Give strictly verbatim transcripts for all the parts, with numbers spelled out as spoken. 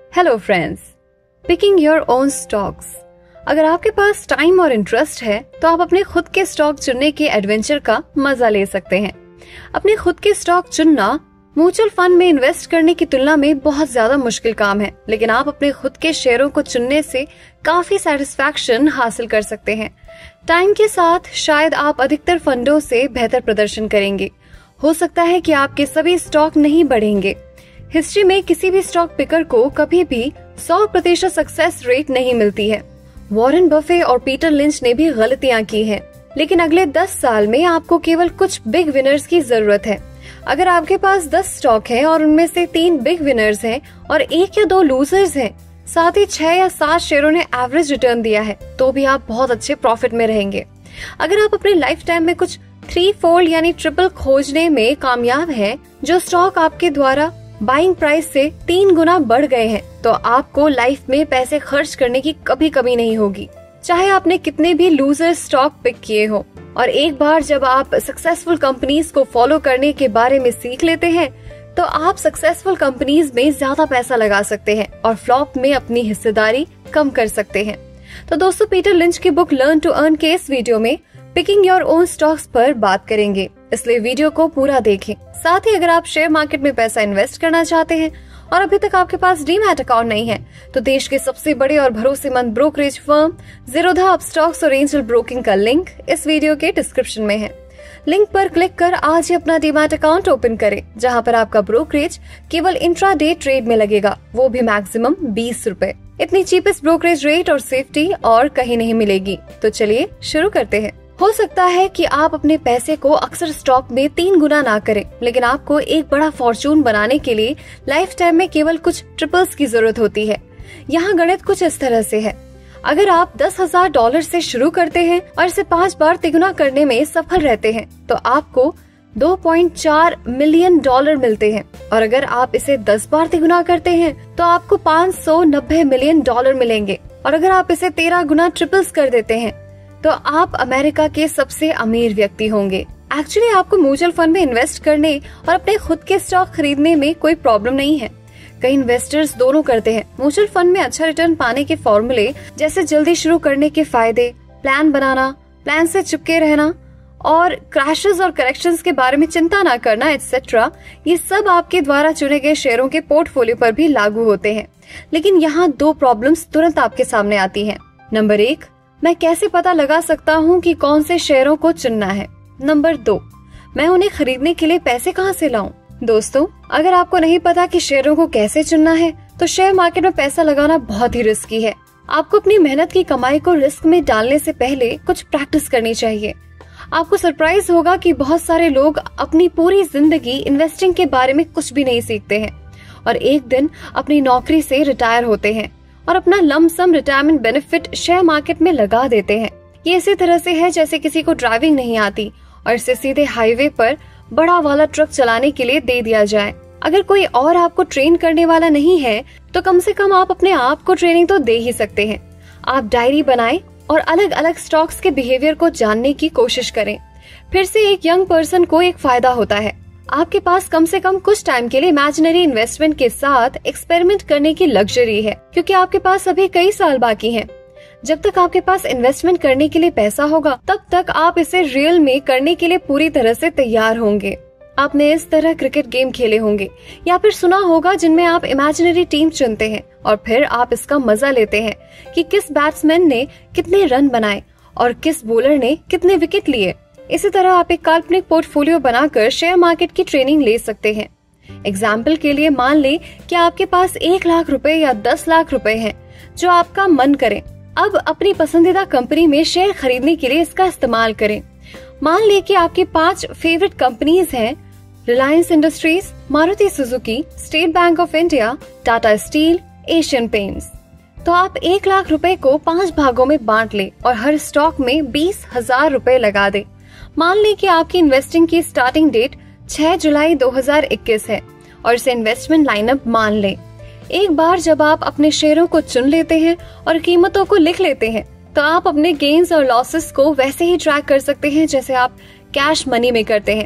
Hello friends, picking your own stocks. अगर आपके पास time और इंटरेस्ट है तो आप अपने खुद के स्टॉक चुनने के एडवेंचर का मजा ले सकते हैं। अपने खुद के स्टॉक चुनना म्यूचुअल फंड में इन्वेस्ट करने की तुलना में बहुत ज्यादा मुश्किल काम है, लेकिन आप अपने खुद के शेयरों को चुनने से काफी सेटिस्फैक्शन हासिल कर सकते हैं। टाइम के साथ शायद आप अधिकतर फंडों से बेहतर प्रदर्शन करेंगे। हो सकता है कि आपके सभी स्टॉक नहीं बढ़ेंगे। हिस्ट्री में किसी भी स्टॉक पिकर को कभी भी सौ प्रतिशत सक्सेस रेट नहीं मिलती है। वॉरेन बफे और पीटर लिंच ने भी गलतियां की हैं, लेकिन अगले दस साल में आपको केवल कुछ बिग विनर्स की जरूरत है। अगर आपके पास दस स्टॉक हैं और उनमें से तीन बिग विनर्स हैं और एक या दो लूजर्स हैं, साथ ही छह या सात शेयरों ने एवरेज रिटर्न दिया है, तो भी आप बहुत अच्छे प्रॉफिट में रहेंगे। अगर आप अपने लाइफ टाइम में कुछ थ्री फोल्ड यानी ट्रिपल खोजने में कामयाब हैं, जो स्टॉक आपके द्वारा बाइंग प्राइस से तीन गुना बढ़ गए हैं, तो आपको लाइफ में पैसे खर्च करने की कभी कमी नहीं होगी, चाहे आपने कितने भी लूजर स्टॉक पिक किए हो। और एक बार जब आप सक्सेसफुल कंपनीज को फॉलो करने के बारे में सीख लेते हैं, तो आप सक्सेसफुल कंपनीज में ज्यादा पैसा लगा सकते हैं और फ्लॉप में अपनी हिस्सेदारी कम कर सकते हैं। तो दोस्तों, पीटर लिंच की बुक लर्न टू अर्न के इस वीडियो में पिकिंग योर ओन स्टॉक्स पर बात करेंगे, इसलिए वीडियो को पूरा देखें। साथ ही अगर आप शेयर मार्केट में पैसा इन्वेस्ट करना चाहते हैं और अभी तक आपके पास डीमैट अकाउंट नहीं है, तो देश के सबसे बड़े और भरोसेमंद ब्रोकरेज फर्म ज़ीरोधा अपस्टॉक्स और एंजल ब्रोकिंग का लिंक इस वीडियो के डिस्क्रिप्शन में है। लिंक पर क्लिक कर आज ही अपना डीमैट अकाउंट ओपन करें, जहां पर आपका ब्रोकरेज केवल इंट्राडे ट्रेड में लगेगा, वो भी मैक्सिमम बीस रुपए। इतनी चीपेस्ट ब्रोकरेज रेट और सेफ्टी और कहीं नहीं मिलेगी। तो चलिए शुरू करते हैं। हो सकता है कि आप अपने पैसे को अक्सर स्टॉक में तीन गुना ना करें, लेकिन आपको एक बड़ा फॉर्चून बनाने के लिए लाइफ टाइम में केवल कुछ ट्रिपल्स की जरूरत होती है। यहाँ गणित कुछ इस तरह से है। अगर आप दस हजार डॉलर से शुरू करते हैं और इसे पांच बार तिगुना करने में सफल रहते हैं, तो आपको दो पॉइंट चार मिलियन डॉलर मिलते हैं। और अगर आप इसे दस बार तिगुना करते हैं, तो आपको पाँच सौ नब्बे मिलियन डॉलर मिलेंगे। और अगर आप इसे तेरह गुना ट्रिपल्स कर देते हैं, तो आप अमेरिका के सबसे अमीर व्यक्ति होंगे। एक्चुअली आपको म्यूचुअल फंड में इन्वेस्ट करने और अपने खुद के स्टॉक खरीदने में कोई प्रॉब्लम नहीं है। कई इन्वेस्टर्स दोनों करते हैं। म्यूचुअल फंड में अच्छा रिटर्न पाने के फॉर्मूले, जैसे जल्दी शुरू करने के फायदे, प्लान बनाना, प्लान से चिपके रहना और क्रैशेस और करेक्शंस के बारे में चिंता न करना एटसेट्रा, ये सब आपके द्वारा चुने गए शेयरों के पोर्टफोलियो पर भी लागू होते हैं। लेकिन यहाँ दो प्रॉब्लम्स तुरंत आपके सामने आती हैं। नंबर एक, मैं कैसे पता लगा सकता हूँ कि कौन से शेयरों को चुनना है। नंबर दो, मैं उन्हें खरीदने के लिए पैसे कहाँ से लाऊं। दोस्तों, अगर आपको नहीं पता कि शेयरों को कैसे चुनना है, तो शेयर मार्केट में पैसा लगाना बहुत ही रिस्की है। आपको अपनी मेहनत की कमाई को रिस्क में डालने से पहले कुछ प्रैक्टिस करनी चाहिए। आपको सरप्राइज होगा कि बहुत सारे लोग अपनी पूरी जिंदगी इन्वेस्टिंग के बारे में कुछ भी नहीं सीखते हैं और एक दिन अपनी नौकरी से रिटायर होते हैं और अपना lump sum retirement benefit share market में लगा देते हैं। ये इसी तरह से है जैसे किसी को ड्राइविंग नहीं आती और इसे सीधे हाईवे पर बड़ा वाला ट्रक चलाने के लिए दे दिया जाए। अगर कोई और आपको ट्रेन करने वाला नहीं है, तो कम से कम आप अपने आप को ट्रेनिंग तो दे ही सकते हैं। आप डायरी बनाएं और अलग अलग स्टॉक्स के बिहेवियर को जानने की कोशिश करें। फिर से एक यंग पर्सन को एक फायदा होता है, आपके पास कम से कम कुछ टाइम के लिए इमेजिनरी इन्वेस्टमेंट के साथ एक्सपेरिमेंट करने की लग्जरी है, क्योंकि आपके पास अभी कई साल बाकी हैं। जब तक आपके पास इन्वेस्टमेंट करने के लिए पैसा होगा, तब तक आप इसे रियल में करने के लिए पूरी तरह से तैयार होंगे। आपने इस तरह क्रिकेट गेम खेले होंगे या फिर सुना होगा जिनमें आप इमेजिनरी टीम चुनते हैं और फिर आप इसका मजा लेते हैं कि किस बैट्समैन ने कितने रन बनाए और किस बॉलर ने कितने विकेट लिए। इसी तरह आप एक काल्पनिक पोर्टफोलियो बनाकर शेयर मार्केट की ट्रेनिंग ले सकते हैं। एग्जाम्पल के लिए मान लें कि आपके पास एक लाख रुपए या दस लाख रुपए हैं, जो आपका मन करे। अब अपनी पसंदीदा कंपनी में शेयर खरीदने के लिए इसका इस्तेमाल करें। मान लें कि आपकी पांच फेवरेट कंपनीज हैं, Reliance Industries, Maruti Suzuki, State Bank of India, Tata Steel, Asian Paints. तो आप एक लाख रुपए को पांच भागों में बांट लें और हर स्टॉक में बीस हजार रुपए लगा दें। मान लें कि आपकी इन्वेस्टिंग की स्टार्टिंग डेट छह जुलाई दो हज़ार इक्कीस है और इसे इन्वेस्टमेंट लाइनअप मान लें। एक बार जब आप अपने शेयरों को चुन लेते हैं और कीमतों को लिख लेते हैं, तो आप अपने गेन्स और लॉसेस को वैसे ही ट्रैक कर सकते हैं जैसे आप कैश मनी में करते हैं।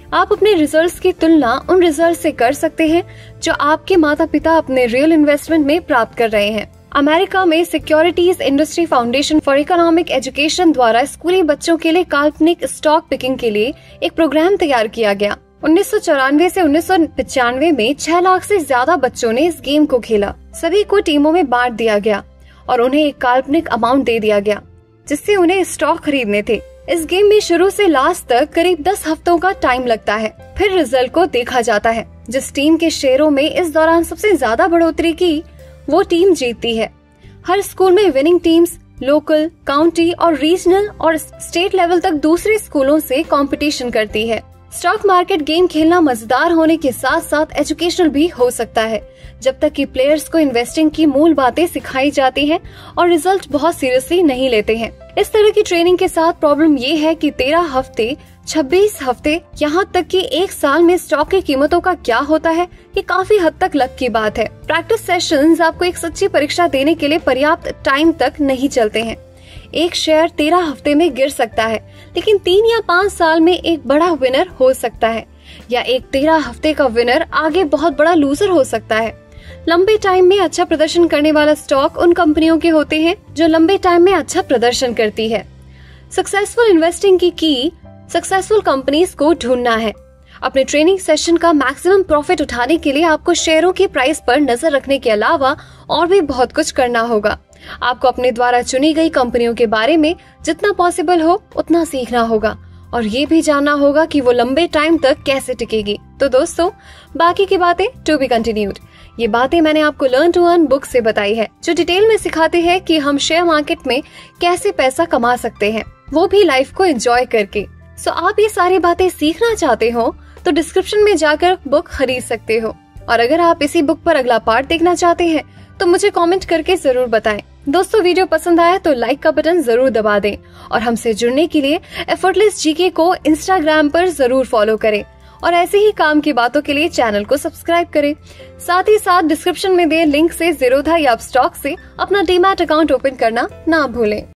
आप अपने रिजल्ट्स की तुलना उन रिजल्ट से कर सकते हैं जो आपके माता पिता अपने रियल इन्वेस्टमेंट में प्राप्त कर रहे हैं। अमेरिका में Securities Industry Foundation for Economic Education द्वारा स्कूली बच्चों के लिए काल्पनिक स्टॉक पिकिंग के लिए एक प्रोग्राम तैयार किया गया। उन्नीस सौ चौरानवे से उन्नीस सौ पचानवे में छह लाख से ज्यादा बच्चों ने इस गेम को खेला। सभी को टीमों में बांट दिया गया और उन्हें एक काल्पनिक अमाउंट दे दिया गया जिससे उन्हें स्टॉक खरीदने थे। इस गेम में शुरू से लास्ट तक करीब दस हफ्तों का टाइम लगता है। फिर रिजल्ट को देखा जाता है। जिस टीम के शेयरों में इस दौरान सबसे ज्यादा बढ़ोतरी की वो टीम जीतती है। हर स्कूल में विनिंग टीम्स लोकल, काउंटी और रीजनल और स्टेट लेवल तक दूसरे स्कूलों से कंपटीशन करती है। स्टॉक मार्केट गेम खेलना मजेदार होने के साथ साथ एजुकेशनल भी हो सकता है जब तक कि प्लेयर्स को इन्वेस्टिंग की मूल बातें सिखाई जाती हैं और रिजल्ट बहुत सीरियसली नहीं लेते हैं। इस तरह की ट्रेनिंग के साथ प्रॉब्लम ये है कि तेरह हफ्ते, छब्बीस हफ्ते, यहाँ तक कि एक साल में स्टॉक की कीमतों का क्या होता है ये काफी हद तक लक की बात है। प्रैक्टिस सेशंस आपको एक सच्ची परीक्षा देने के लिए पर्याप्त टाइम तक नहीं चलते हैं। एक शेयर तेरह हफ्ते में गिर सकता है लेकिन तीन या पाँच साल में एक बड़ा विनर हो सकता है, या एक तेरह हफ्ते का विनर आगे बहुत बड़ा लूजर हो सकता है। लंबे टाइम में अच्छा प्रदर्शन करने वाला स्टॉक उन कंपनियों के होते हैं जो लंबे टाइम में अच्छा प्रदर्शन करती है। सक्सेसफुल इन्वेस्टिंग की की सक्सेसफुल कंपनीज को ढूंढना है। अपने ट्रेनिंग सेशन का मैक्सिमम प्रॉफिट उठाने के लिए आपको शेयरों की प्राइस पर नजर रखने के अलावा और भी बहुत कुछ करना होगा। आपको अपने द्वारा चुनी गई कंपनियों के बारे में जितना पॉसिबल हो उतना सीखना होगा और ये भी जानना होगा कि वो लंबे टाइम तक कैसे टिकेगी। तो दोस्तों, बाकी की बातें टू बी कंटिन्यूड। ये बातें मैंने आपको लर्न टू अर्न बुक से बताई है जो डिटेल में सिखाते हैं कि हम शेयर मार्केट में कैसे पैसा कमा सकते हैं, वो भी लाइफ को एंजॉय करके। सो आप ये सारी बातें सीखना चाहते हो तो डिस्क्रिप्शन में जाकर बुक खरीद सकते हो। और अगर आप इसी बुक पर अगला पार्ट देखना चाहते हैं तो मुझे कमेंट करके जरूर बताएं। दोस्तों, वीडियो पसंद आया तो लाइक का बटन जरूर दबा दें और हमसे जुड़ने के लिए एफर्टलेस जीके को इंस्टाग्राम पर जरूर फॉलो करें और ऐसे ही काम की बातों के लिए चैनल को सब्सक्राइब करें। साथ ही साथ डिस्क्रिप्शन में दिए लिंक से ज़ीरोधा या अपस्टॉक से अपना डीमैट अकाउंट ओपन करना ना भूलें।